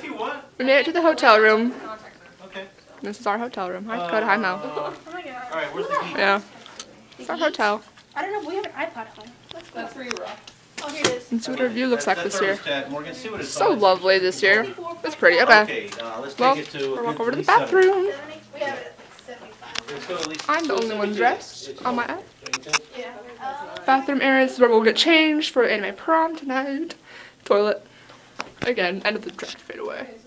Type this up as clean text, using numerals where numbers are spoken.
if you want. We made it to the hotel room. Okay. This is our hotel room. Hi, Dakota. Hi, Mel. Oh my god. All right, where's the heat? Yeah. It's our hotel. I don't know, but we have an iPod at home. That's where you were. Oh, here it is. And see what our view looks like this year. Morgan, see what it's So on. lovely this year. It's pretty. Okay. Okay, let's Well, take it to we'll walk over to the at least 70. bathroom. We have it at like 75. Let's go at least- I'm the so only one 72. dressed It's on my cold. app. Yeah. Bathroom area is where we'll get changed for anime prom tonight. Toilet. Again, end of the draft fade away.